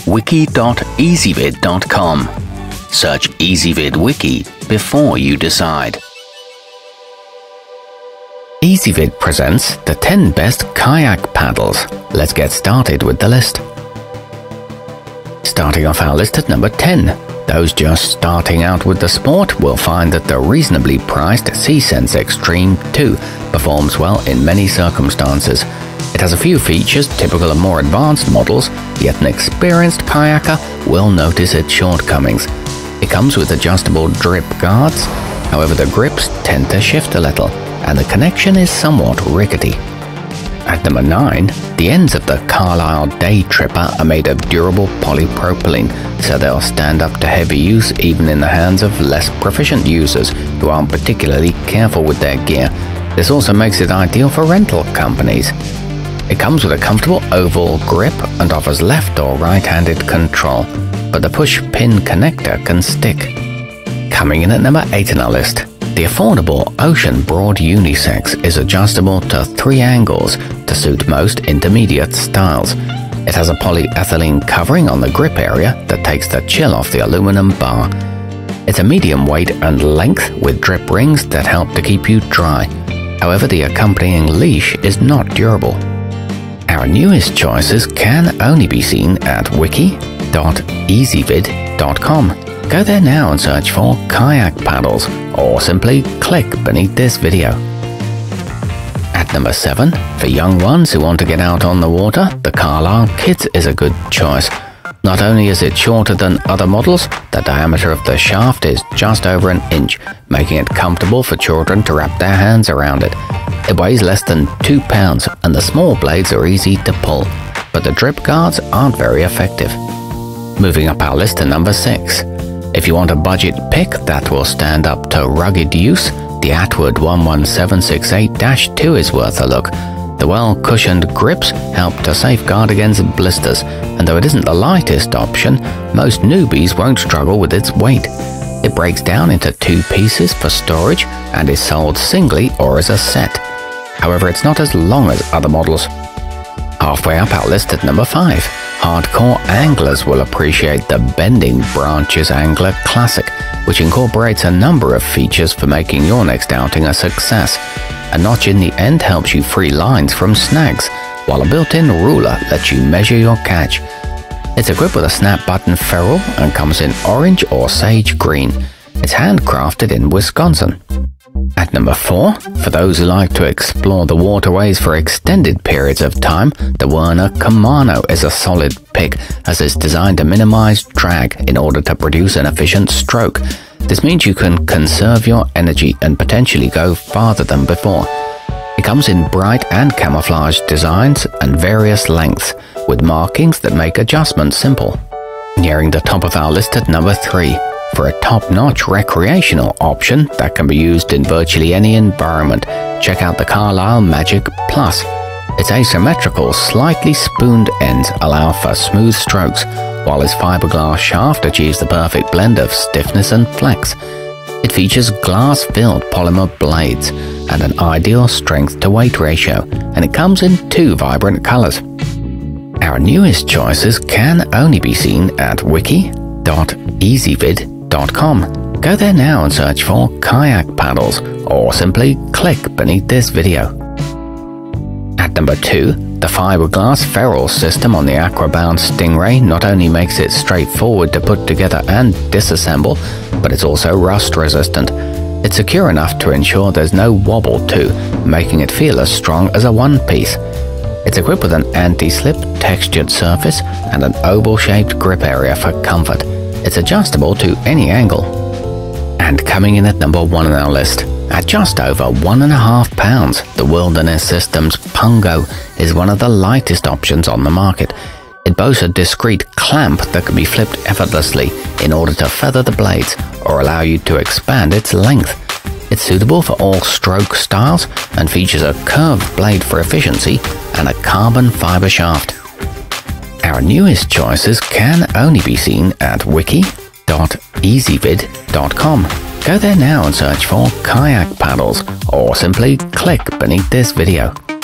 wiki.ezvid.com. Search Ezvid Wiki before you decide. Ezvid presents the 10 best kayak paddles. Let's get started with the list. Starting off our list at number 10. Those just starting out with the sport will find that the reasonably priced Seasense Xtreme 2 performs well in many circumstances. It has a few features typical of more advanced models, yet an experienced kayaker will notice its shortcomings. It comes with adjustable drip guards, however the grips tend to shift a little, and the connection is somewhat rickety. At number 9, the ends of the Carlisle Day Tripper are made of durable polypropylene, so they'll stand up to heavy use even in the hands of less proficient users who aren't particularly careful with their gear. This also makes it ideal for rental companies. It comes with a comfortable oval grip and offers left or right-handed control, but the push-pin connector can stick. Coming in at number 8 on our list. The affordable oceanbroad unisex is adjustable to 3 angles to suit most intermediate styles. It has a polyethylene covering on the grip area that takes the chill off the aluminum bar. It's a medium weight and length with drip rings that help to keep you dry. However, the accompanying leash is not durable. Our newest choices can only be seen at wiki.ezvid.com. Go there now and search for kayak paddles, or simply click beneath this video. At number 7, for young ones who want to get out on the water, the Carlisle Kids is a good choice. Not only is it shorter than other models, the diameter of the shaft is just over an inch, making it comfortable for children to wrap their hands around it. It weighs less than 2 pounds and the small blades are easy to pull, but the drip guards aren't very effective. Moving up our list to number 6. If you want a budget pick that will stand up to rugged use, the Attwood 11768-2 is worth a look. The well-cushioned grips help to safeguard against blisters, and though it isn't the lightest option, most newbies won't struggle with its weight. It breaks down into 2 pieces for storage and is sold singly or as a set. However, it's not as long as other models. Halfway up our list at number 5. Hardcore anglers will appreciate the Bending Branches Angler Classic, which incorporates a number of features for making your next outing a success. A notch in the end helps you free lines from snags, while a built-in ruler lets you measure your catch. It's equipped with a snap button ferrule and comes in orange or sage green. It's handcrafted in Wisconsin. At number 4, for those who like to explore the waterways for extended periods of time, the Werner Camano is a solid pick, as it's designed to minimize drag in order to produce an efficient stroke. This means you can conserve your energy and potentially go farther than before. It comes in bright and camouflage designs and various lengths, with markings that make adjustments simple. Nearing the top of our list at number 3. For a top-notch recreational option that can be used in virtually any environment, check out the Carlisle Magic Plus. Its asymmetrical, slightly spooned ends allow for smooth strokes, while its fiberglass shaft achieves the perfect blend of stiffness and flex. It features glass-filled polymer blades and an ideal strength-to-weight ratio, and it comes in 2 vibrant colors. Our newest choices can only be seen at wiki.ezvid.com. Go there now and search for kayak paddles, or simply click beneath this video. At number 2, the fiberglass ferrule system on the aqua-bound Stingray not only makes it straightforward to put together and disassemble, but it's also rust resistant. It's secure enough to ensure there's no wobble too, making it feel as strong as a one-piece. It's equipped with an anti-slip textured surface and an oval-shaped grip area for comfort. It's adjustable to any angle. And coming in at number 1 on our list, at just over 1.5 pounds, the Wilderness Systems Pungo is one of the lightest options on the market. It boasts a discreet clamp that can be flipped effortlessly in order to feather the blades or allow you to expand its length. It's suitable for all stroke styles and features a curved blade for efficiency and a carbon fiber shaft. Our newest choices can only be seen at wiki.ezvid.com. Go there now and search for kayak paddles, or simply click beneath this video.